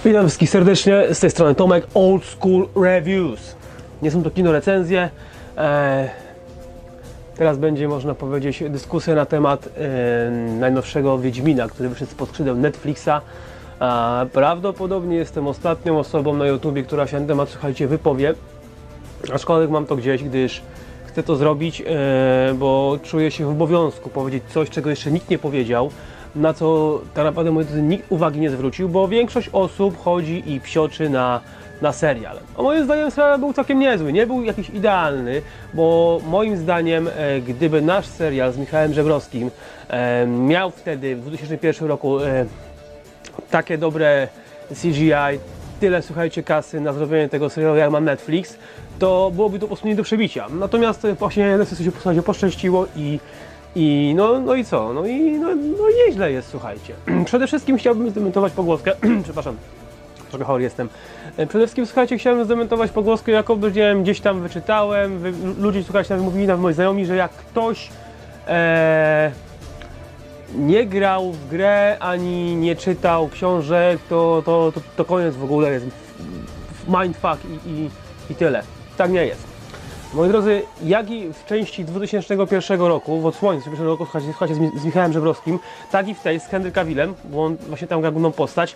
Witam wszystkich serdecznie, z tej strony Tomek, Old School Reviews. Nie są to kino recenzje. Teraz będzie, można powiedzieć, dyskusja na temat najnowszego Wiedźmina, który wyszedł spod skrzydeł Netflixa. Prawdopodobnie jestem ostatnią osobą na YouTubie, która się na ten temat, słuchajcie, wypowie. Aczkolwiek mam to gdzieś, gdyż chcę to zrobić, bo czuję się w obowiązku powiedzieć coś, czego jeszcze nikt nie powiedział, na co tak naprawdę nikt uwagi nie zwrócił, bo większość osób chodzi i psioczy na serial. A moim zdaniem serial był całkiem niezły, nie był jakiś idealny, bo moim zdaniem gdyby nasz serial z Michałem Żebrowskim miał wtedy w 2001 roku takie dobre CGI, tyle, słuchajcie, kasy na zrobienie tego serialu jak ma Netflix, to byłoby to po prostu nie do przebicia. Natomiast właśnie Netflixu się poszczęściło i nieźle jest, słuchajcie. Przede wszystkim chciałbym zdementować pogłoskę, przepraszam, trochę chory jestem. Przede wszystkim, słuchajcie, chciałem zdementować pogłoskę, jaką gdzieś tam wyczytałem, ludzie, słuchajcie, mówili moi znajomi, że jak ktoś nie grał w grę, ani nie czytał książek, to koniec w ogóle jest mindfuck i tyle. Tak nie jest. Moi drodzy, jak i w części 2001 roku, w odsłonie 2001 roku, słuchajcie, z Michałem Żebrowskim, tak i w tej z Henry Cavillem, bo on właśnie tam gra główną postać,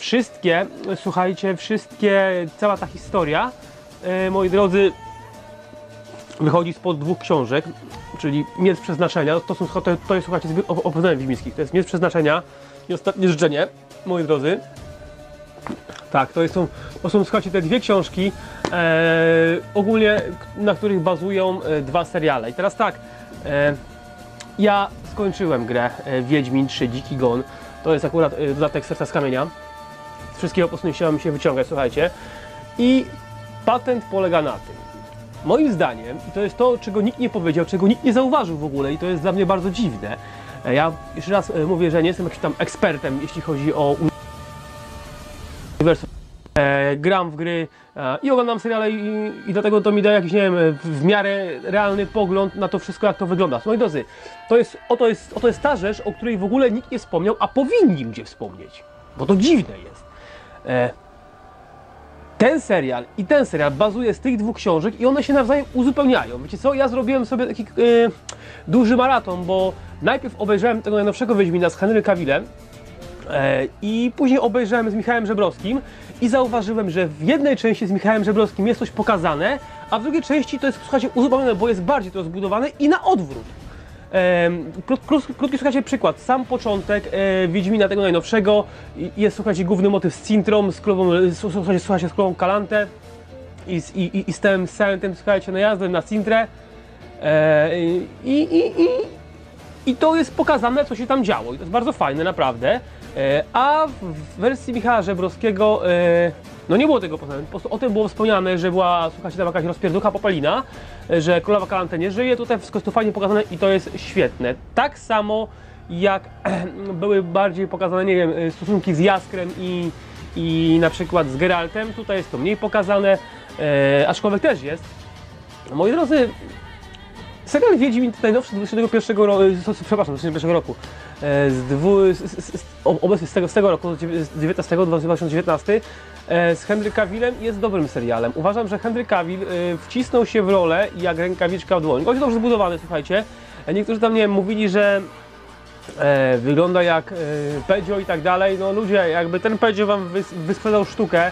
cała ta historia, moi drodzy, wychodzi spod dwóch książek, czyli Miecz Przeznaczenia, to jest, słuchajcie, z opowiadań wiedźmińskich, to jest Miecz Przeznaczenia i Ostatnie Życzenie, moi drodzy. Tak, to są, słuchajcie, te dwie książki, ogólnie na których bazują dwa seriale. I teraz tak, ja skończyłem grę Wiedźmin 3 Dziki Gon, to jest akurat dodatek Serca z Kamienia. Z wszystkiego po prostu chciałem się wyciągać, słuchajcie. I patent polega na tym, moim zdaniem, i to jest to, czego nikt nie powiedział, czego nikt nie zauważył w ogóle i to jest dla mnie bardzo dziwne. Ja jeszcze raz mówię, że nie jestem jakimś tam ekspertem, jeśli chodzi o uniwersum. Gram w gry i oglądam seriale i dlatego to mi daje jakiś, nie wiem, w miarę realny pogląd na to wszystko, jak to wygląda. Moi drodzy, to jest ta rzecz, o której w ogóle nikt nie wspomniał, a powinni ludzie wspomnieć, bo to dziwne jest. Ten serial bazuje z tych dwóch książek i one się nawzajem uzupełniają. Wiecie co, ja zrobiłem sobie taki duży maraton, bo najpierw obejrzałem tego najnowszego Wiedźmina z Henry Cavillem, i później obejrzałem z Michałem Żebrowskim i zauważyłem, że w jednej części z Michałem Żebrowskim jest coś pokazane, a w drugiej części to jest, słuchajcie, uzupełnione, bo jest bardziej to zbudowane i na odwrót. Krótki, słuchajcie, przykład. Sam początek Wiedźmina tego najnowszego jest, słuchajcie, główny motyw z Cintrą, z królową Kalantę i z całym tym, słuchajcie, najazdem na Cintrę. I to jest pokazane, co się tam działo i to jest bardzo fajne, naprawdę. A w wersji Michała Żebrowskiego no nie było tego pokazane, po prostu o tym było wspomniane, że była, słuchajcie, tam jakaś rozpierducha popelina, że królowa Kalanta nie żyje, tutaj wszystko jest tu fajnie pokazane i to jest świetne. Tak samo jak były bardziej pokazane, nie wiem, stosunki z Jaskrem i na przykład z Geraltem, tutaj jest to mniej pokazane, aczkolwiek też jest. Moi drodzy, serial Wiedźmin najnowszy z 2001 roku, obecnie z tego roku, z 2019, z Henry Cavillem jest dobrym serialem. Uważam, że Henry Cavill wcisnął się w rolę jak rękawiczka w dłoń. Gość dobrze zbudowany, słuchajcie. Niektórzy tam, nie wiem, mówili, że wygląda jak Pedzio i tak dalej. No ludzie, jakby ten Pedzio wam wysprzedał sztukę,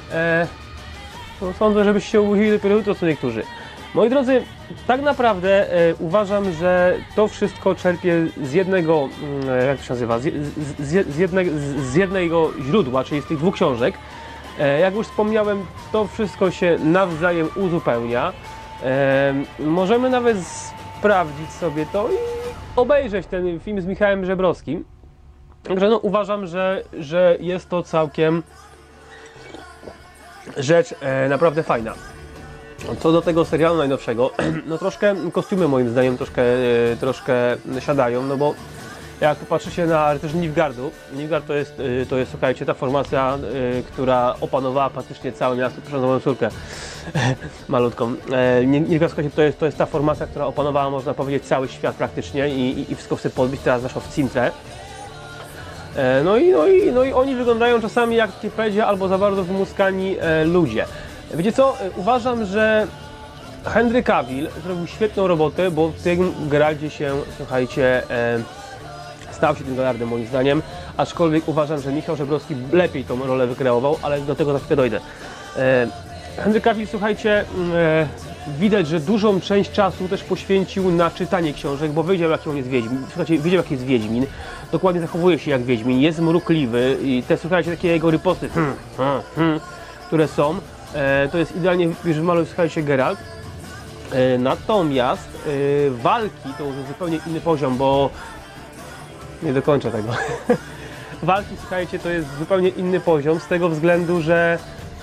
to sądzę, żebyście się obudzili dopiero jutro, co niektórzy. Moi drodzy, tak naprawdę uważam, że to wszystko czerpie z jednego, jak to się nazywa, z jednego źródła, czyli z tych dwóch książek. Jak już wspomniałem, to wszystko się nawzajem uzupełnia. Możemy nawet sprawdzić sobie to i obejrzeć ten film z Michałem Żebrowskim. Także no, uważam, że jest to całkiem rzecz naprawdę fajna. Co do tego serialu najnowszego, no troszkę kostiumy moim zdaniem troszkę siadają, no bo jak popatrzycie na rycerzy Nilfgaardu, Nilfgaard to jest, słuchajcie, ta formacja, która opanowała praktycznie całe miasto, proszę na moją córkę malutką. Nilfgaard, słuchajcie, to jest ta formacja, która opanowała, można powiedzieć, cały świat praktycznie i wszystko chce podbić, teraz weszła w Cintrę. No i oni wyglądają czasami jak takie pedzie albo za bardzo wymuskani ludzie. Wiecie co? Uważam, że Henry Cavill zrobił świetną robotę, bo w tym Geralcie się, słuchajcie, stał się tym Geraltem moim zdaniem, aczkolwiek uważam, że Michał Żebrowski lepiej tą rolę wykreował, ale do tego za chwilę dojdę. Henry Cavill, słuchajcie, widać, że dużą część czasu też poświęcił na czytanie książek, bo wiedział, jaki on jest Wiedźmin. Słuchajcie, wiedział, jaki jest Wiedźmin, dokładnie zachowuje się jak Wiedźmin, jest mrukliwy i te, słuchajcie, takie jego riposty, które są, to jest idealnie wymalowany, słuchajcie, Geralt. Natomiast walki to już zupełnie inny poziom, bo nie dokończę tego. Walki, słuchajcie, to jest zupełnie inny poziom z tego względu, że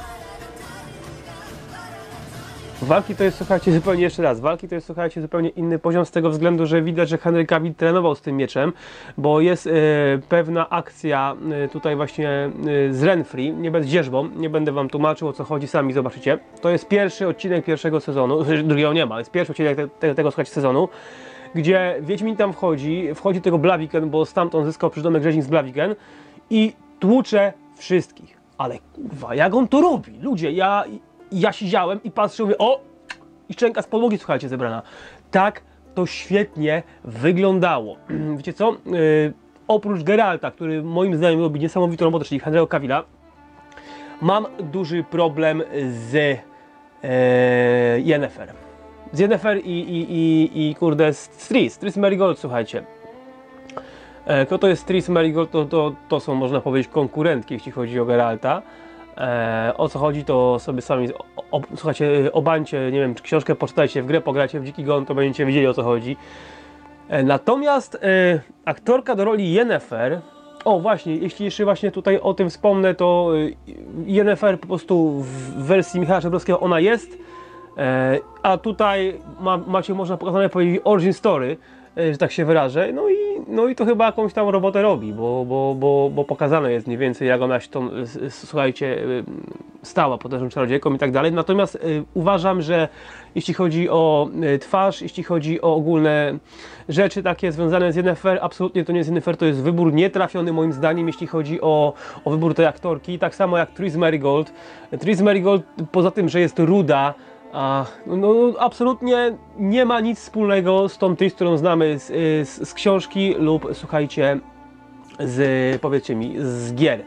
walki to jest, słuchajcie, zupełnie jeszcze raz. Walki to jest, słuchajcie, zupełnie inny poziom z tego względu, że widać, że Henry Cavill trenował z tym mieczem, bo jest pewna akcja tutaj właśnie z Renfri, nie bez dzierżbą, nie będę wam tłumaczył, o co chodzi, sami zobaczycie. To jest pierwszy odcinek pierwszego sezonu, drugiego nie ma, jest pierwszy odcinek tego słuchajcie, sezonu, gdzie Wiedźmin tam wchodzi tego Blaviken, bo stamtąd zyskał przydomek rzeźnik z Blaviken i tłucze wszystkich. Ale kurwa, jak on to robi? Ludzie, ja siedziałem i patrzyłem, mówię, o! I szczęka z podłogi, słuchajcie, zebrana. Tak to świetnie wyglądało. Wiecie co? Oprócz Geralta, który moim zdaniem robi niesamowitą robotę, czyli Henry'ego Cavilla, mam duży problem z Yennefer. Z Yennefer i kurde, z Triss Merigold, słuchajcie. Kto to jest Triss Merigold, to są, można powiedzieć, konkurentki, jeśli chodzi o Geralta. O co chodzi, to sobie sami słuchajcie, obańcie, nie wiem, czy książkę poczytajcie, w grę pograjcie w Dziki Gon, to będziecie wiedzieli, o co chodzi. Natomiast aktorka do roli Yennefer, o właśnie, jeśli jeszcze właśnie tutaj o tym wspomnę, to Yennefer po prostu w wersji Michała Żebrowskiego ona jest, a tutaj macie, można pokazane powiedzieć, origin story, że tak się wyrażę, no i to chyba jakąś tam robotę robi, bo pokazane jest mniej więcej, jak ona się tą, słuchajcie, stała potężną czarodziejką i tak dalej. Natomiast uważam, że jeśli chodzi o twarz, jeśli chodzi o ogólne rzeczy takie związane z Yennefer, absolutnie to nie jest Yennefer, to jest wybór nietrafiony moim zdaniem, jeśli chodzi o wybór tej aktorki, tak samo jak Triss Merigold. Triss Merigold, poza tym, że jest ruda, no, absolutnie nie ma nic wspólnego z tą Triss, którą znamy z książki lub, słuchajcie, powiedzcie mi, z gier.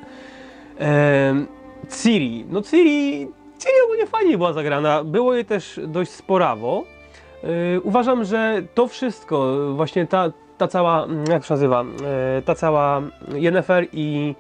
Ciri. No Ciri ogólnie fajnie była zagrana, było jej też dość sporawo. Uważam, że to wszystko, właśnie ta cała, jak się nazywa, ta cała Yennefer i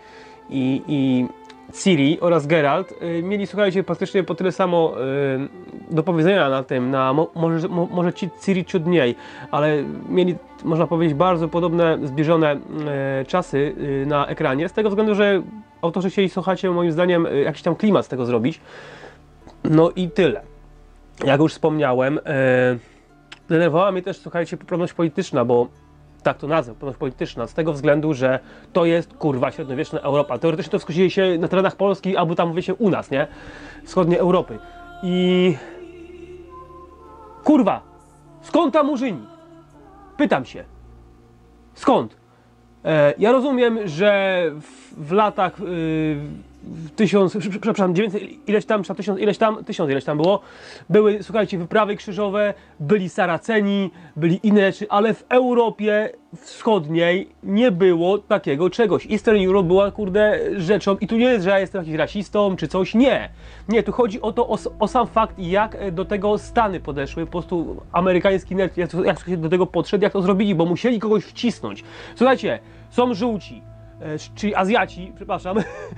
Ciri oraz Geralt mieli, słuchajcie, praktycznie po tyle samo do powiedzenia na tym, może Ciri ciut mniej, ale mieli, można powiedzieć, bardzo podobne, zbliżone czasy na ekranie, z tego względu, że autorzy chcieli, słuchajcie, moim zdaniem, jakiś tam klimat z tego zrobić. No i tyle. Jak już wspomniałem, denerwowała mnie też, słuchajcie, poprawność polityczna, bo tak to nazwę, poprawność polityczna, z tego względu, że to jest, kurwa, średniowieczna Europa. Teoretycznie to wszystko dzieje się na terenach Polski, albo tam, mówię się, u nas, nie? Wschodniej Europy. I... kurwa, skąd ta Murzyni? Pytam się. Skąd? Ja rozumiem, że w latach 900 ileś tam, 1000 ileś tam było, były, słuchajcie, wyprawy krzyżowe, byli Saraceni, byli inne rzeczy, ale w Europie Wschodniej nie było takiego czegoś. Eastern Europe była, kurde, rzeczą i tu nie jest, że ja jestem jakiś rasistą czy coś, nie. Nie, tu chodzi o to, o sam fakt, jak do tego Stany podeszły, po prostu amerykański nerd, jak do tego podszedł, jak to zrobili, bo musieli kogoś wcisnąć. Słuchajcie, są żółci, czyli Azjaci, przepraszam,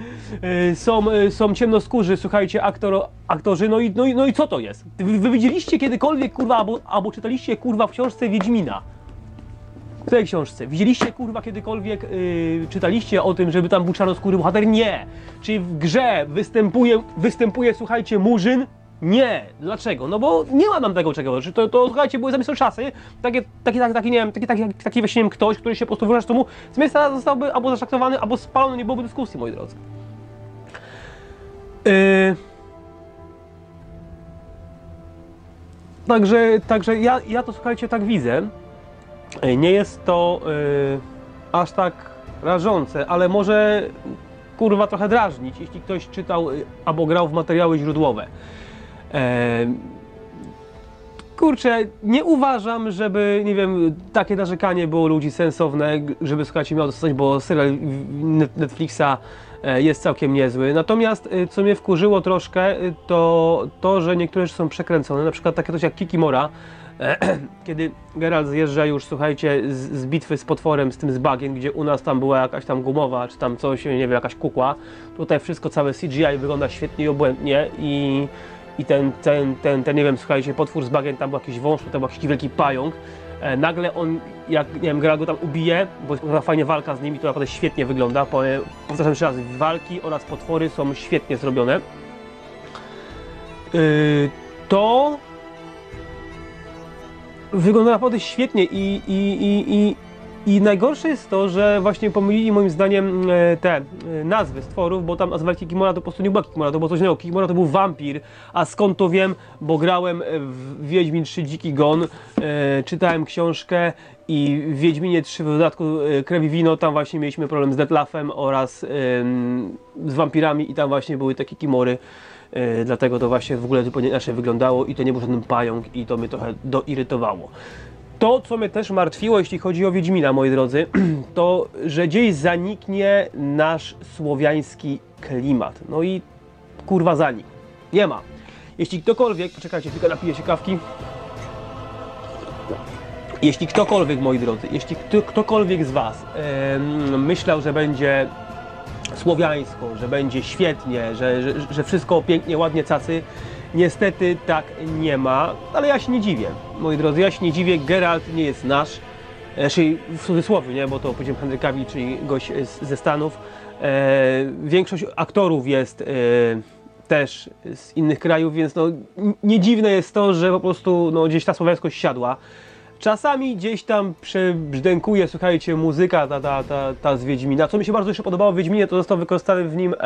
są ciemnoskórzy, słuchajcie, aktorzy, no i co to jest? Wy widzieliście kiedykolwiek, kurwa, albo czytaliście, kurwa, w książce Wiedźmina? W tej książce. Widzieliście, kurwa, kiedykolwiek, czytaliście o tym, żeby tam był czarnoskóry bohater? Nie! Czy w grze występuje, słuchajcie, Murzyn? Nie. Dlaczego? No bo nie ma nam tego czegoś. To słuchajcie, były zamiast czasy, taki, nie wiem, taki właśnie, nie wiem, ktoś, który się po prostu wyraża temu, z miejsca zostałby albo zaszaktowany, albo spalony, nie byłoby dyskusji, moi drodzy. Także ja to, słuchajcie, tak widzę. Nie jest to aż tak rażące, ale może kurwa trochę drażnić, jeśli ktoś czytał albo grał w materiały źródłowe. Kurczę, nie uważam, żeby, nie wiem, takie narzekanie było ludzi sensowne, żeby, słuchajcie, miał dostać, bo serial Netflixa jest całkiem niezły. Natomiast, co mnie wkurzyło troszkę, to, że niektóre rzeczy są przekręcone, na przykład takie coś jak Kikimora, kiedy Geralt zjeżdża już, słuchajcie, z bitwy z potworem, z tym z bagien, gdzie u nas tam była jakaś tam gumowa, czy tam coś, nie wiem, jakaś kukła. Tutaj wszystko, całe CGI wygląda świetnie i obłędnie i ten, nie wiem, słuchajcie, potwór z bagien, tam był jakiś wąż, tam był jakiś wielki pająk. Nagle on, jak, nie wiem, Geralt go tam ubije, bo jest fajnie walka z nimi, to naprawdę świetnie wygląda. Powtarzam jeszcze raz, walki oraz potwory są świetnie zrobione. To wygląda naprawdę świetnie i najgorsze jest to, że właśnie pomylili moim zdaniem te nazwy stworów, bo tam nazwali Kikimora to po prostu nie była Kikimora, to było coś innego. Kikimora to był wampir, a skąd to wiem, bo grałem w Wiedźmin 3 Dziki Gon, czytałem książkę i w Wiedźminie 3 w dodatku Krew i Wino, tam właśnie mieliśmy problem z Detlafem oraz z wampirami i tam właśnie były te Kikimory. Dlatego to właśnie w ogóle zupełnie inaczej wyglądało i to nie był żaden pająk i to mnie trochę doirytowało. To, co mnie też martwiło, jeśli chodzi o Wiedźmina, moi drodzy, to, że gdzieś zaniknie nasz słowiański klimat. No i kurwa zanik. Nie ma. Jeśli ktokolwiek, poczekajcie, tylko napiję się kawki. Jeśli ktokolwiek, moi drodzy, jeśli ktokolwiek z Was myślał, że będzie słowiańsko, że będzie świetnie, że wszystko pięknie, ładnie, cacy. Niestety tak nie ma, ale ja się nie dziwię, moi drodzy, ja się nie dziwię, Geralt nie jest nasz, czyli w cudzysłowie, nie, bo to powiedziałem Henry Cavill, czyli gość ze Stanów. Większość aktorów jest też z innych krajów, więc no, nie dziwne jest to, że po prostu no, gdzieś ta słowiańskość siadła. Czasami gdzieś tam przebrzdękuje, słuchajcie, muzyka ta z Wiedźmina. Co mi się bardzo jeszcze podobało w Wiedźminie, to został wykorzystany w nim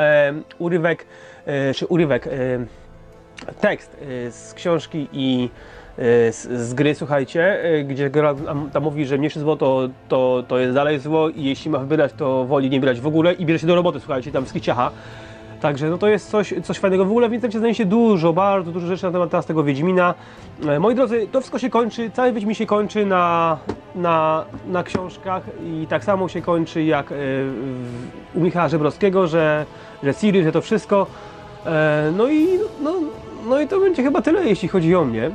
tekst z książki i z gry, słuchajcie, gdzie Geralt tam mówi, że mniejsze zło to jest dalej zło i jeśli ma wybierać, to woli nie wybierać w ogóle i bierze się do roboty, słuchajcie, tam skiciacha. Także no to jest coś fajnego. W ogóle w internecie znajdzie się bardzo dużo rzeczy na temat teraz tego Wiedźmina. Moi drodzy, to wszystko się kończy, cały Wiedźmin się kończy na książkach i tak samo się kończy jak u Michała Żebrowskiego, że Sirius, że to wszystko. No i to będzie chyba tyle, jeśli chodzi o mnie.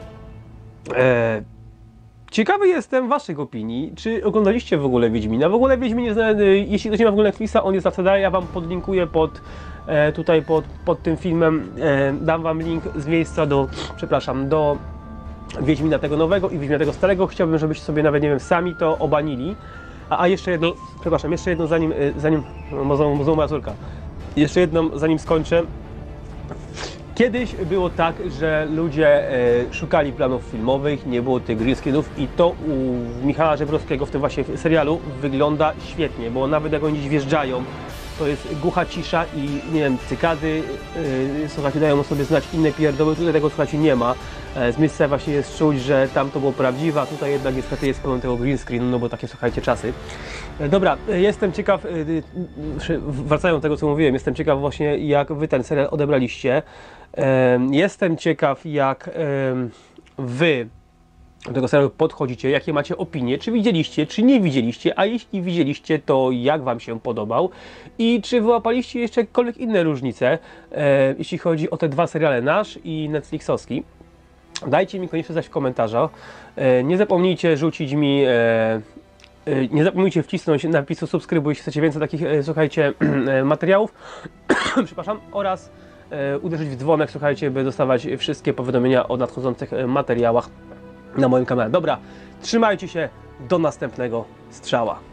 Ciekawy jestem Waszych opinii, czy oglądaliście w ogóle Wiedźmina? W ogóle Wiedźmin jest, jeśli ktoś nie ma w ogóle Netflixa, on jest na CD, ja Wam podlinkuję tutaj pod tym filmem, dam Wam link z miejsca do Wiedźmina tego nowego i Wiedźmina tego starego. Chciałbym, żebyście sobie nawet, nie wiem, sami to obanili. A jeszcze jedno, jeszcze jedno zanim znowu moja córka. Jeszcze jedno zanim skończę. Kiedyś było tak, że ludzie szukali planów filmowych, nie było tych green screenów i to u Michała Żebrowskiego w tym właśnie serialu wygląda świetnie, bo nawet jak oni gdzieś wjeżdżają, to jest głucha cisza i nie wiem, cykady, słuchajcie, dają sobie znać inne pierdoły, tutaj tego, słuchajcie, nie ma. Z miejsca właśnie jest czuć, że tam to było prawdziwe, a tutaj jednak niestety jest pełen tego green screen, no bo takie, słuchajcie, czasy. Dobra, jestem ciekaw, wracając do tego, co mówiłem, jestem ciekaw właśnie, jak Wy ten serial odebraliście. Jestem ciekaw, jak Wy do tego serialu podchodzicie, jakie macie opinie, czy widzieliście, czy nie widzieliście, a jeśli widzieliście, to jak Wam się podobał i czy wyłapaliście jeszcze jakiekolwiek inne różnice, jeśli chodzi o te dwa seriale, nasz i netflixowski. Dajcie mi koniecznie znać w komentarzach. Nie zapomnijcie rzucić mi, nie zapomnijcie wcisnąć napisu subskrybuj, jeśli chcecie więcej takich, słuchajcie, materiałów, przepraszam, oraz uderzyć w dzwonek, słuchajcie, by dostawać wszystkie powiadomienia o nadchodzących materiałach na moim kanale. Dobra, trzymajcie się, do następnego strzała.